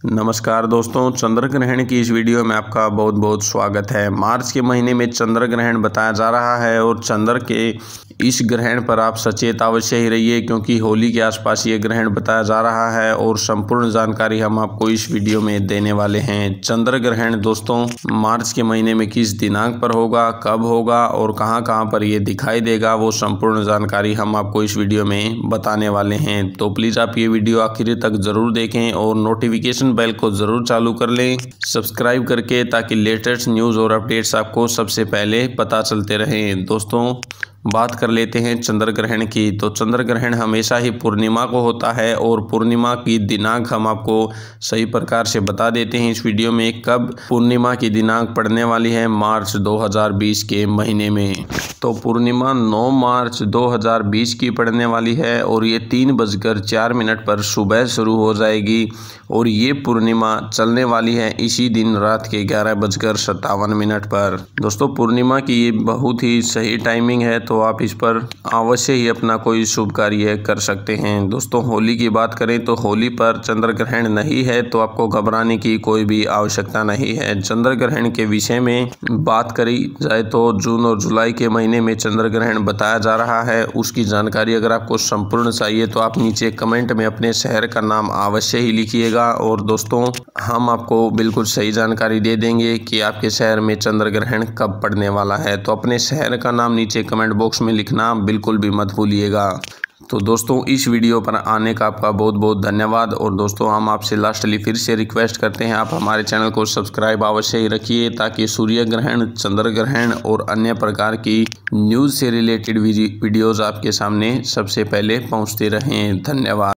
नमस्कार दोस्तों, चंद्र ग्रहण की इस वीडियो में आपका बहुत बहुत स्वागत है। मार्च के महीने में चंद्र ग्रहण बताया जा रहा है और चंद्र के इस ग्रहण पर आप सचेत अवश्य ही रहिए, क्योंकि होली के आसपास ये ग्रहण बताया जा रहा है और संपूर्ण जानकारी हम आपको इस वीडियो में देने वाले हैं। चंद्र ग्रहण दोस्तों मार्च के महीने में किस दिनांक पर होगा, कब होगा और कहां कहां पर ये दिखाई देगा, वो संपूर्ण जानकारी हम आपको इस वीडियो में बताने वाले हैं। तो प्लीज़ आप ये वीडियो आखिर तक ज़रूर देखें और नोटिफिकेशन बेल को ज़रूर चालू कर लें सब्सक्राइब करके, ताकि लेटेस्ट न्यूज़ और अपडेट्स आपको सबसे पहले पता चलते रहें। दोस्तों बात कर लेते हैं चंद्र ग्रहण की। तो चंद्र ग्रहण हमेशा ही पूर्णिमा को होता है और पूर्णिमा की दिनांक हम आपको सही प्रकार से बता देते हैं इस वीडियो में। कब पूर्णिमा की दिनांक पड़ने वाली है मार्च 2020 के महीने में। तो पूर्णिमा 9 मार्च 2020 की पड़ने वाली है और ये 3:04 पर सुबह शुरू हो जाएगी और ये पूर्णिमा चलने वाली है इसी दिन रात के 11:57 पर। दोस्तों पूर्णिमा की ये बहुत ही सही टाइमिंग है, तो आप इस पर अवश्य ही अपना कोई शुभ कार्य कर सकते हैं। दोस्तों होली की बात करें तो होली पर चंद्र ग्रहण नहीं है, तो आपको घबराने की कोई भी आवश्यकता नहीं है। चंद्र ग्रहण के विषय में बात करी जाए तो जून और जुलाई के महीने में चंद्र ग्रहण बताया जा रहा है। उसकी जानकारी अगर आपको संपूर्ण चाहिए तो आप नीचे कमेंट में अपने शहर का नाम अवश्य ही लिखिएगा और दोस्तों हम आपको बिल्कुल सही जानकारी दे देंगे कि आपके शहर में चंद्र ग्रहण कब पड़ने वाला है। तो अपने शहर का नाम नीचे कमेंट बॉक्स में लिखना बिल्कुल भी मत भूलिएगा। तो दोस्तों इस वीडियो पर आने का आपका बहुत बहुत धन्यवाद। और दोस्तों हम आपसे लास्टली फिर से रिक्वेस्ट करते हैं, आप हमारे चैनल को सब्सक्राइब अवश्य ही रखिए, ताकि सूर्य ग्रहण, चंद्र ग्रहण और अन्य प्रकार की न्यूज़ से रिलेटेड वीडियोज़ आपके सामने सबसे पहले पहुंचते रहें। धन्यवाद।